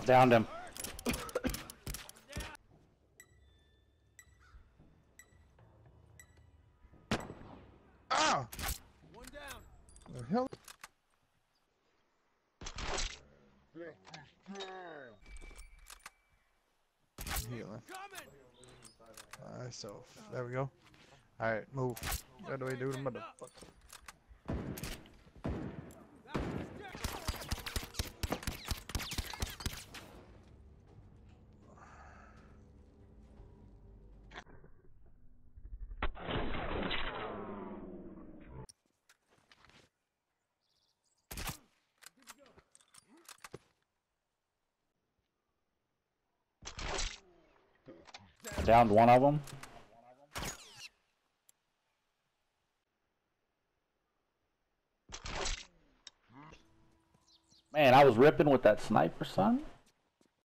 Downed him. Ah! One down. The hell? Healing. Alright, so there we go. Alright, move. What do we do to motherfucker? I downed one of them. Man, I was ripping with that sniper, son.